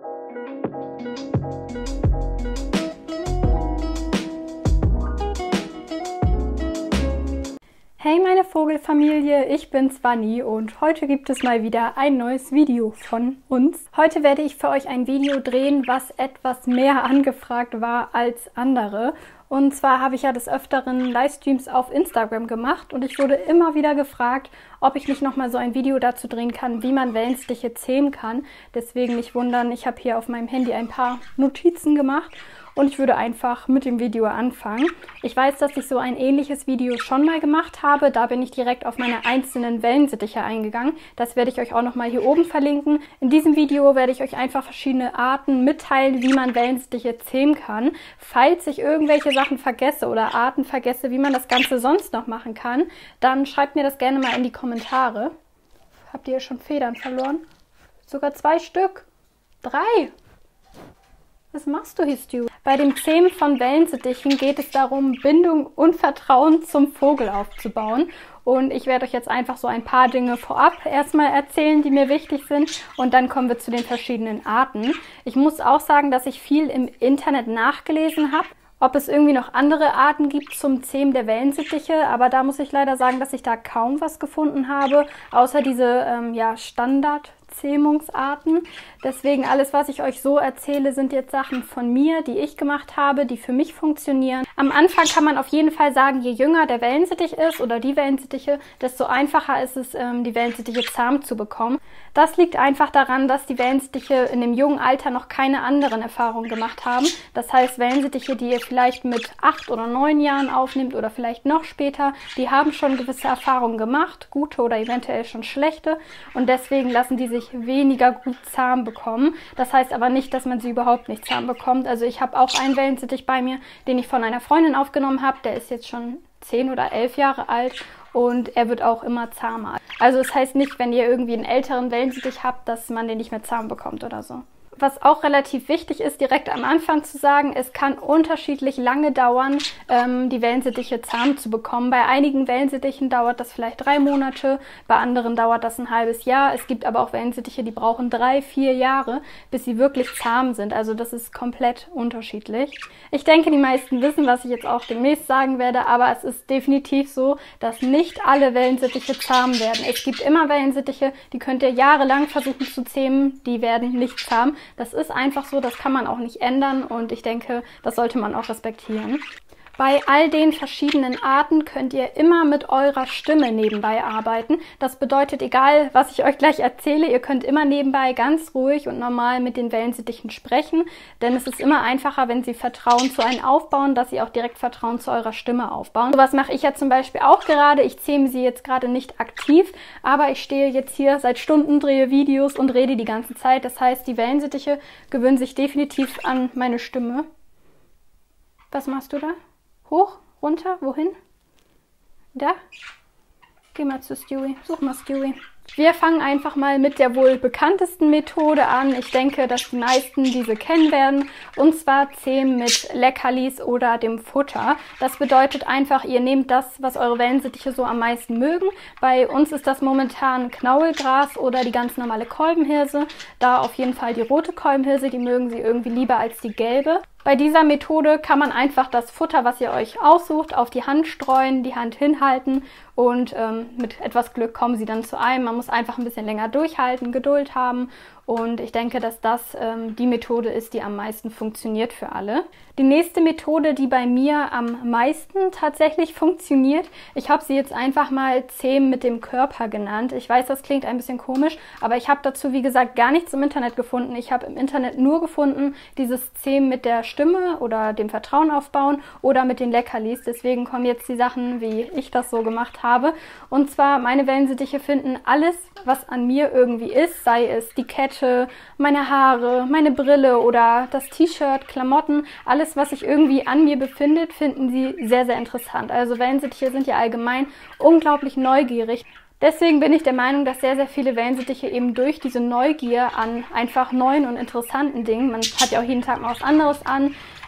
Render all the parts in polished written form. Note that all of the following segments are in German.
Hey meine Vogelfamilie, ich bin's Vanni und heute gibt es mal wieder ein neues Video von uns. Heute werde ich für euch ein Video drehen, was etwas mehr angefragt war als andere. Und zwar habe ich ja des Öfteren Livestreams auf Instagram gemacht und ich wurde immer wieder gefragt, ob ich nicht nochmal so ein Video dazu drehen kann, wie man Wellensittiche zähmen kann. Deswegen nicht wundern, ich habe hier auf meinem Handy ein paar Notizen gemacht. Und ich würde einfach mit dem Video anfangen. Ich weiß, dass ich so ein ähnliches Video schon mal gemacht habe. Da bin ich direkt auf meine einzelnen Wellensittiche eingegangen. Das werde ich euch auch nochmal hier oben verlinken. In diesem Video werde ich euch einfach verschiedene Arten mitteilen, wie man Wellensittiche zähmen kann. Falls ich irgendwelche Sachen vergesse oder Arten vergesse, wie man das Ganze sonst noch machen kann, dann schreibt mir das gerne mal in die Kommentare. Habt ihr schon Federn verloren? Sogar 2 Stück. 3. Was machst du hier, Stu? Bei dem Zähmen von Wellensittichen geht es darum, Bindung und Vertrauen zum Vogel aufzubauen. Und ich werde euch jetzt einfach so ein paar Dinge vorab erstmal erzählen, die mir wichtig sind. Und dann kommen wir zu den verschiedenen Arten. Ich muss auch sagen, dass ich viel im Internet nachgelesen habe, ob es irgendwie noch andere Arten gibt zum Zähmen der Wellensittiche. Aber da muss ich leider sagen, dass ich da kaum was gefunden habe, außer diese Standard-Zähmungsarten. Deswegen alles, was ich euch so erzähle, sind jetzt Sachen von mir, die ich gemacht habe, die für mich funktionieren. Am Anfang kann man auf jeden Fall sagen, je jünger der Wellensittich ist oder die Wellensittiche, desto einfacher ist es, die Wellensittiche zahm zu bekommen. Das liegt einfach daran, dass die Wellensittiche in dem jungen Alter noch keine anderen Erfahrungen gemacht haben. Das heißt, Wellensittiche, die ihr vielleicht mit 8 oder 9 Jahren aufnehmt oder vielleicht noch später, die haben schon gewisse Erfahrungen gemacht, gute oder eventuell schon schlechte. Und deswegen lassen die sich weniger gut zahm bekommen. Das heißt aber nicht, dass man sie überhaupt nicht zahm bekommt. Also ich habe auch einen Wellensittich bei mir, den ich von einer Freundin aufgenommen habe. Der ist jetzt schon 10 oder 11 Jahre alt und er wird auch immer zahmer. Also es heißt nicht, wenn ihr irgendwie einen älteren Wellensittich habt, dass man den nicht mehr zahm bekommt oder so. Was auch relativ wichtig ist, direkt am Anfang zu sagen, es kann unterschiedlich lange dauern, die Wellensittiche zahm zu bekommen. Bei einigen Wellensittichen dauert das vielleicht 3 Monate, bei anderen dauert das ein halbes Jahr. Es gibt aber auch Wellensittiche, die brauchen 3, 4 Jahre, bis sie wirklich zahm sind. Also das ist komplett unterschiedlich. Ich denke, die meisten wissen, was ich jetzt auch demnächst sagen werde, aber es ist definitiv so, dass nicht alle Wellensittiche zahm werden. Es gibt immer Wellensittiche, die könnt ihr jahrelang versuchen zu zähmen, die werden nicht zahm. Das ist einfach so, das kann man auch nicht ändern und ich denke, das sollte man auch respektieren. Bei all den verschiedenen Arten könnt ihr immer mit eurer Stimme nebenbei arbeiten. Das bedeutet, egal was ich euch gleich erzähle, ihr könnt immer nebenbei ganz ruhig und normal mit den Wellensittichen sprechen, denn es ist immer einfacher, wenn sie Vertrauen zu einem aufbauen, dass sie auch direkt Vertrauen zu eurer Stimme aufbauen. So was mache ich ja zum Beispiel auch gerade. Ich zähme sie jetzt gerade nicht aktiv, aber ich stehe jetzt hier seit Stunden, drehe Videos und rede die ganze Zeit. Das heißt, die Wellensittiche gewöhnen sich definitiv an meine Stimme. Was machst du da? Hoch, runter, wohin? Da? Geh mal zu Stewie. Such mal Stewie. Wir fangen einfach mal mit der wohl bekanntesten Methode an. Ich denke, dass die meisten diese kennen werden. Und zwar Zähmen mit Leckerlis oder dem Futter. Das bedeutet einfach, ihr nehmt das, was eure Wellensittiche so am meisten mögen. Bei uns ist das momentan Knaulgras oder die ganz normale Kolbenhirse. Da auf jeden Fall die rote Kolbenhirse, die mögen sie irgendwie lieber als die gelbe. Bei dieser Methode kann man einfach das Futter, was ihr euch aussucht, auf die Hand streuen, die Hand hinhalten und mit etwas Glück kommen sie dann zu einem. Man muss einfach ein bisschen länger durchhalten, Geduld haben und ich denke, dass das die Methode ist, die am meisten funktioniert für alle. Die nächste Methode, die bei mir am meisten tatsächlich funktioniert, ich habe sie jetzt einfach mal Zähmen mit dem Körper genannt. Ich weiß, das klingt ein bisschen komisch, aber ich habe dazu, wie gesagt, gar nichts im Internet gefunden. Ich habe im Internet nur gefunden, dieses Zähmen mit der Stimme oder dem Vertrauen aufbauen oder mit den Leckerlis. Deswegen kommen jetzt die Sachen, wie ich das so gemacht habe. Und zwar, meine Wellensittiche finden alles, was an mir irgendwie ist, sei es die Kette, meine Haare, meine Brille oder das T-Shirt, Klamotten, alles, was sich irgendwie an mir befindet, finden sie sehr, sehr interessant. Also Wellensittiche sind ja allgemein unglaublich neugierig. Deswegen bin ich der Meinung, dass sehr, sehr viele Wellensittiche eben durch diese Neugier an einfach neuen und interessanten Dingen, man hat ja auch jeden Tag mal was anderes an,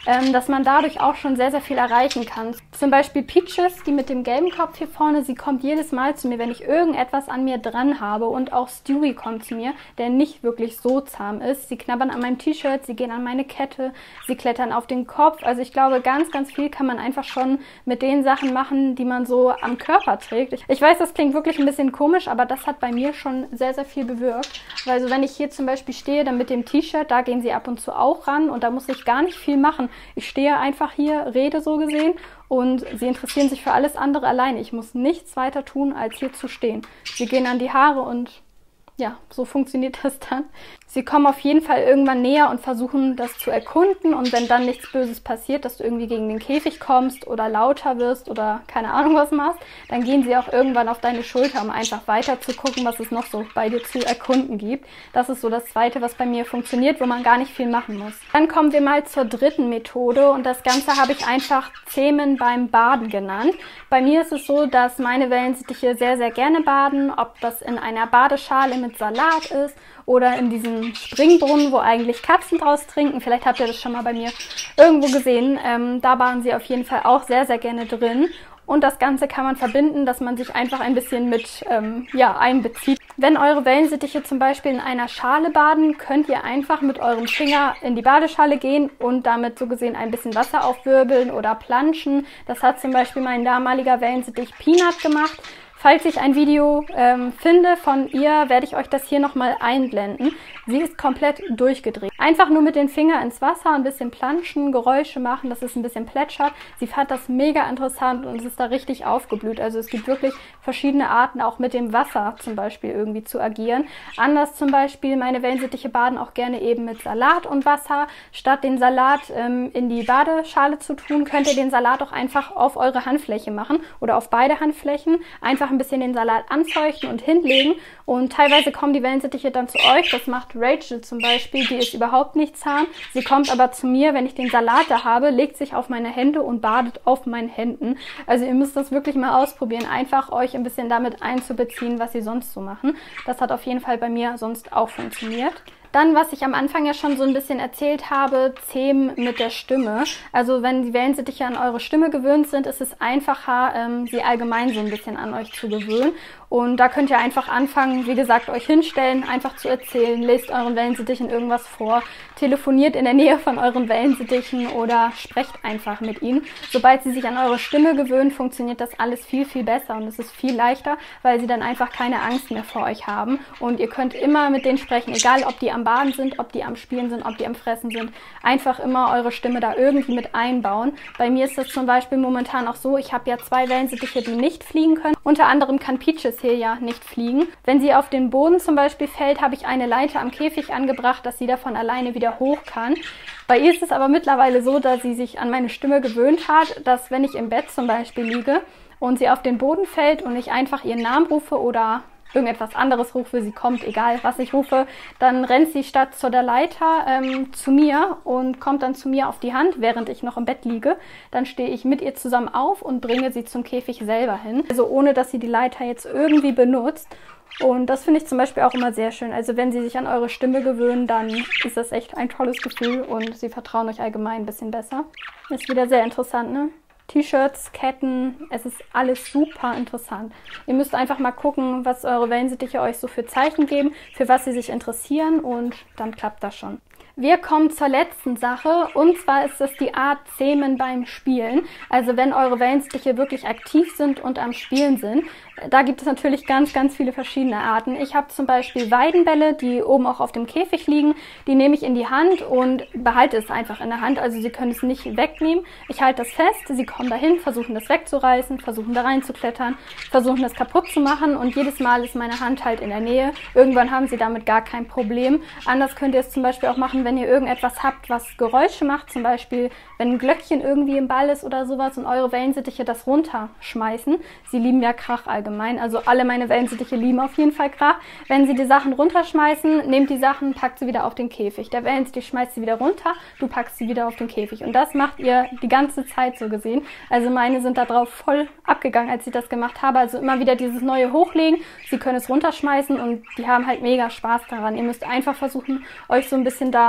dass man dadurch auch schon sehr, sehr viel erreichen kann. Zum Beispiel Peaches, die mit dem gelben Kopf hier vorne, sie kommt jedes Mal zu mir, wenn ich irgendetwas an mir dran habe. Und auch Stewie kommt zu mir, der nicht wirklich so zahm ist. Sie knabbern an meinem T-Shirt, sie gehen an meine Kette, sie klettern auf den Kopf. Also ich glaube, ganz, ganz viel kann man einfach schon mit den Sachen machen, die man so am Körper trägt. Ich weiß, das klingt wirklich ein bisschen komisch, aber das hat bei mir schon sehr, sehr viel bewirkt. Weil so, wenn ich hier zum Beispiel stehe, dann mit dem T-Shirt, da gehen sie ab und zu auch ran und da muss ich gar nicht viel machen. Ich stehe einfach hier, rede so gesehen und sie interessieren sich für alles andere alleine. Ich muss nichts weiter tun, als hier zu stehen. Sie gehen an die Haare und ja, so funktioniert das dann. Sie kommen auf jeden Fall irgendwann näher und versuchen, das zu erkunden. Und wenn dann nichts Böses passiert, dass du irgendwie gegen den Käfig kommst oder lauter wirst oder keine Ahnung was machst, dann gehen sie auch irgendwann auf deine Schulter, um einfach weiter zu gucken, was es noch so bei dir zu erkunden gibt. Das ist so das Zweite, was bei mir funktioniert, wo man gar nicht viel machen muss. Dann kommen wir mal zur dritten Methode und das Ganze habe ich einfach Zähmen beim Baden genannt. Bei mir ist es so, dass meine Wellensittiche sehr, sehr gerne baden, ob das in einer Badeschale mit Salat ist oder in diesem Springbrunnen, wo eigentlich Katzen draus trinken. Vielleicht habt ihr das schon mal bei mir irgendwo gesehen. Da baden sie auf jeden Fall auch sehr, sehr gerne drin. Und das Ganze kann man verbinden, dass man sich einfach ein bisschen mit einbezieht. Wenn eure Wellensittiche zum Beispiel in einer Schale baden, könnt ihr einfach mit eurem Finger in die Badeschale gehen und damit so gesehen ein bisschen Wasser aufwirbeln oder planschen. Das hat zum Beispiel mein damaliger Wellensittich Peanut gemacht. Falls ich ein Video finde von ihr, werde ich euch das hier nochmal einblenden. Sie ist komplett durchgedreht. Einfach nur mit den Fingern ins Wasser, ein bisschen planschen, Geräusche machen, dass es ein bisschen plätschert. Sie fand das mega interessant und es ist da richtig aufgeblüht. Also es gibt wirklich verschiedene Arten, auch mit dem Wasser zum Beispiel irgendwie zu agieren. Anders zum Beispiel, meine Wellensittiche baden auch gerne eben mit Salat und Wasser. Statt den Salat in die Badeschale zu tun, könnt ihr den Salat auch einfach auf eure Handfläche machen oder auf beide Handflächen. Einfach ein bisschen den Salat anfeuchten und hinlegen und teilweise kommen die Wellensittiche dann zu euch. Das macht Rachel zum Beispiel, die ist überhaupt nicht zahm. Sie kommt aber zu mir, wenn ich den Salat da habe, legt sich auf meine Hände und badet auf meinen Händen. Also ihr müsst das wirklich mal ausprobieren, einfach euch ein bisschen damit einzubeziehen, was sie sonst so machen. Das hat auf jeden Fall bei mir sonst auch funktioniert. Dann, was ich am Anfang ja schon so ein bisschen erzählt habe, Zähmen mit der Stimme. Also wenn die Wellensittiche an eure Stimme gewöhnt sind, ist es einfacher, sie allgemein so ein bisschen an euch zu gewöhnen. Und da könnt ihr einfach anfangen, wie gesagt, euch hinstellen, einfach zu erzählen, lest euren Wellensittichen irgendwas vor, telefoniert in der Nähe von euren Wellensittichen oder sprecht einfach mit ihnen. Sobald sie sich an eure Stimme gewöhnen, funktioniert das alles viel, viel besser und es ist viel leichter, weil sie dann einfach keine Angst mehr vor euch haben. Und ihr könnt immer mit denen sprechen, egal ob die am Baden sind, ob die am Spielen sind, ob die am Fressen sind. Einfach immer eure Stimme da irgendwie mit einbauen. Bei mir ist das zum Beispiel momentan auch so, ich habe ja 2 Wellensittiche, die nicht fliegen können. Unter anderem kann Peaches hier ja nicht fliegen. Wenn sie auf den Boden zum Beispiel fällt, habe ich eine Leiter am Käfig angebracht, dass sie davon alleine wieder hoch kann. Bei ihr ist es aber mittlerweile so, dass sie sich an meine Stimme gewöhnt hat, dass wenn ich im Bett zum Beispiel liege und sie auf den Boden fällt und ich einfach ihren Namen rufe oder irgendetwas anderes rufe, sie kommt, egal was ich rufe, dann rennt sie statt zu der Leiter zu mir und kommt dann zu mir auf die Hand, während ich noch im Bett liege. Dann stehe ich mit ihr zusammen auf und bringe sie zum Käfig selber hin. Also ohne, dass sie die Leiter jetzt irgendwie benutzt. Und das finde ich zum Beispiel auch immer sehr schön. Also wenn sie sich an eure Stimme gewöhnen, dann ist das echt ein tolles Gefühl und sie vertrauen euch allgemein ein bisschen besser. Ist wieder sehr interessant, ne? T-Shirts, Ketten, es ist alles super interessant. Ihr müsst einfach mal gucken, was eure Wellensittiche euch so für Zeichen geben, für was sie sich interessieren und dann klappt das schon. Wir kommen zur letzten Sache und zwar ist das die Art Zähmen beim Spielen. Also wenn eure Wellensittiche wirklich aktiv sind und am Spielen sind. Da gibt es natürlich ganz, ganz viele verschiedene Arten. Ich habe zum Beispiel Weidenbälle, die oben auch auf dem Käfig liegen. Die nehme ich in die Hand und behalte es einfach in der Hand. Also sie können es nicht wegnehmen. Ich halte das fest, sie kommen dahin, versuchen das wegzureißen, versuchen da reinzuklettern, versuchen das kaputt zu machen und jedes Mal ist meine Hand halt in der Nähe. Irgendwann haben sie damit gar kein Problem. Anders könnt ihr es zum Beispiel auch machen, wenn ihr irgendetwas habt, was Geräusche macht. Zum Beispiel, wenn ein Glöckchen irgendwie im Ball ist oder sowas und eure Wellensittiche das runterschmeißen. Sie lieben ja Krach allgemein. Also alle meine Wellensittiche lieben auf jeden Fall Krach. Wenn sie die Sachen runterschmeißen, nehmt die Sachen, packt sie wieder auf den Käfig. Der Wellensittich schmeißt sie wieder runter, du packst sie wieder auf den Käfig. Und das macht ihr die ganze Zeit so gesehen. Also meine sind da drauf voll abgegangen, als ich das gemacht habe. Also immer wieder dieses neue Hochlegen. Sie können es runterschmeißen und die haben halt mega Spaß daran. Ihr müsst einfach versuchen, euch so ein bisschen da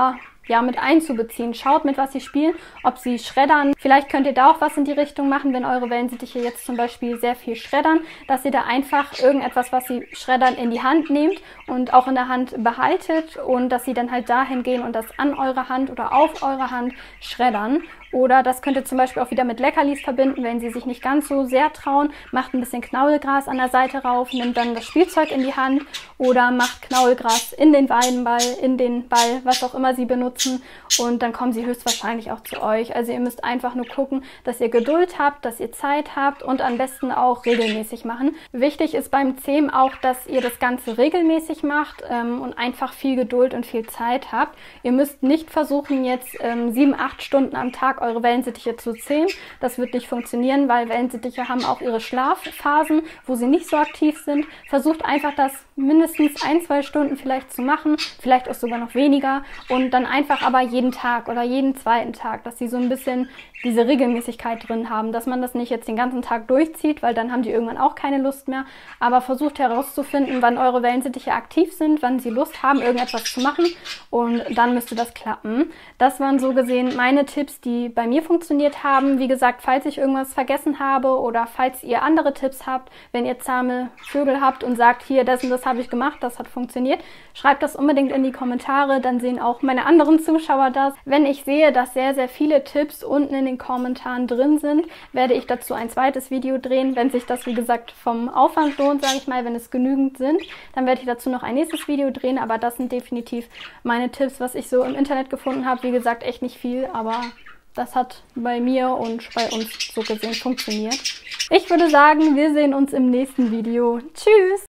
ja, mit einzubeziehen. Schaut, mit was sie spielen, ob sie schreddern. Vielleicht könnt ihr da auch was in die Richtung machen, wenn eure Wellensittiche jetzt zum Beispiel sehr viel schreddern, dass ihr da einfach irgendetwas, was sie schreddern, in die Hand nehmt und auch in der Hand behaltet und dass sie dann halt dahin gehen und das an eurer Hand oder auf eurer Hand schreddern. Oder das könnt ihr zum Beispiel auch wieder mit Leckerlis verbinden, wenn sie sich nicht ganz so sehr trauen. Macht ein bisschen Knaulgras an der Seite rauf, nimmt dann das Spielzeug in die Hand oder macht Knaulgras in den Weinball, in den Ball, was auch immer sie benutzen. Und dann kommen sie höchstwahrscheinlich auch zu euch. Also ihr müsst einfach nur gucken, dass ihr Geduld habt, dass ihr Zeit habt und am besten auch regelmäßig machen. Wichtig ist beim Zähmen auch, dass ihr das Ganze regelmäßig macht und einfach viel Geduld und viel Zeit habt. Ihr müsst nicht versuchen, jetzt 7-8 Stunden am Tag eure Wellensittiche zu zähmen. Das wird nicht funktionieren, weil Wellensittiche haben auch ihre Schlafphasen, wo sie nicht so aktiv sind. Versucht einfach, das mindestens 1-2 Stunden vielleicht zu machen, vielleicht auch sogar noch weniger und dann einfach aber jeden Tag oder jeden zweiten Tag, dass sie so ein bisschen diese Regelmäßigkeit drin haben, dass man das nicht jetzt den ganzen Tag durchzieht, weil dann haben die irgendwann auch keine Lust mehr, aber versucht herauszufinden, wann eure Wellensittiche aktiv sind, wann sie Lust haben, irgendetwas zu machen und dann müsste das klappen. Das waren so gesehen meine Tipps, die bei mir funktioniert haben. Wie gesagt, falls ich irgendwas vergessen habe oder falls ihr andere Tipps habt, wenn ihr zahme Vögel habt und sagt, hier, das und das habe ich gemacht, das hat funktioniert, schreibt das unbedingt in die Kommentare, dann sehen auch meine anderen Zuschauer das. Wenn ich sehe, dass sehr, sehr viele Tipps unten in den Kommentaren drin sind, werde ich dazu ein zweites Video drehen. Wenn sich das, wie gesagt, vom Aufwand lohnt, sage ich mal, wenn es genügend sind, dann werde ich dazu noch ein nächstes Video drehen, aber das sind definitiv meine Tipps, was ich so im Internet gefunden habe. Wie gesagt, echt nicht viel, aber das hat bei mir und bei uns so gesehen funktioniert. Ich würde sagen, wir sehen uns im nächsten Video. Tschüss!